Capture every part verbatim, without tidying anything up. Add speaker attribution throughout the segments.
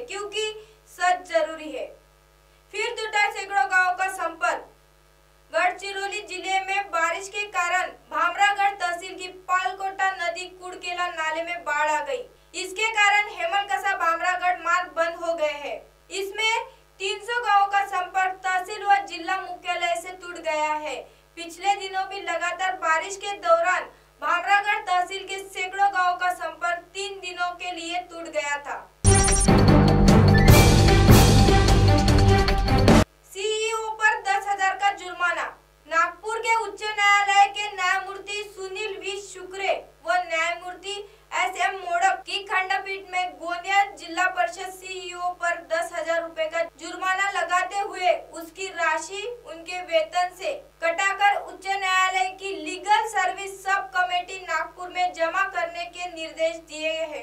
Speaker 1: क्योंकि सच जरूरी है। फिर टूटा सैकड़ों गाँव का संपर्क। गढ़चिरौली जिले में बारिश के कारण भामरागढ़ तहसील की पालकोटा नदी कुड़केला नाले में बाढ़ आ गई। इसके कारण हेमलकसा भामरागढ़ मार्ग बंद हो गए हैं। इसमें तीन सौ गाँव का संपर्क तहसील व जिला मुख्यालय से टूट गया है। पिछले दिनों भी लगातार बारिश के दौरान भामरागढ़ तहसील के सैकड़ों गाँव का संपर्क तीन दिनों के लिए टूट गया था। सीईओ पर दस हजार का जुर्माना। नागपुर के उच्च न्यायालय के न्यायमूर्ति सुनील वी शुक्रे व न्यायमूर्ति एस एम मोड़क की खंडपीठ में गोंदिया जिला परिषद सीईओ पर दस हजार रूपए का जुर्माना लगाते हुए उसकी राशि उनके वेतन से कटाकर उच्च न्यायालय की legal service sub committee Nagpur में जमा करने के निर्देश दिए हैं।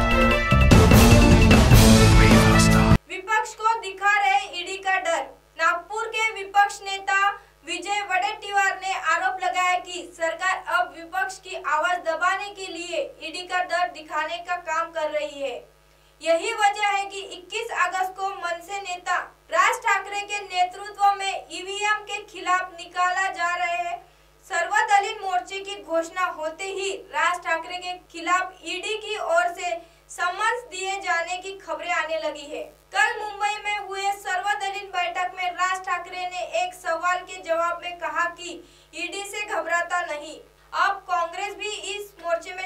Speaker 1: विपक्ष को दिखा रहे ईडी का डर। नागपुर के विपक्ष नेता विजय वडेट्टीवार ने आरोप लगाया कि सरकार अब विपक्ष की आवाज दबाने के लिए ईडी का डर दिखाने का काम कर रही है। यही वजह है कि इक्कीस अगस्त को मनसे नेता राज ठाकरे के नेतृत्व में ईवीएम के खिलाफ निकाला जा रहे सर्वदलीय मोर्चे की घोषणा होते ही राज ठाकरे के खिलाफ ईडी की ओर से समन्स दिए जाने की खबरें आने लगी है। कल मुंबई में हुए सर्वदलीय बैठक में राज ठाकरे ने एक सवाल के जवाब में कहा कि ईडी से घबराता नहीं। अब कांग्रेस भी इस मोर्चे में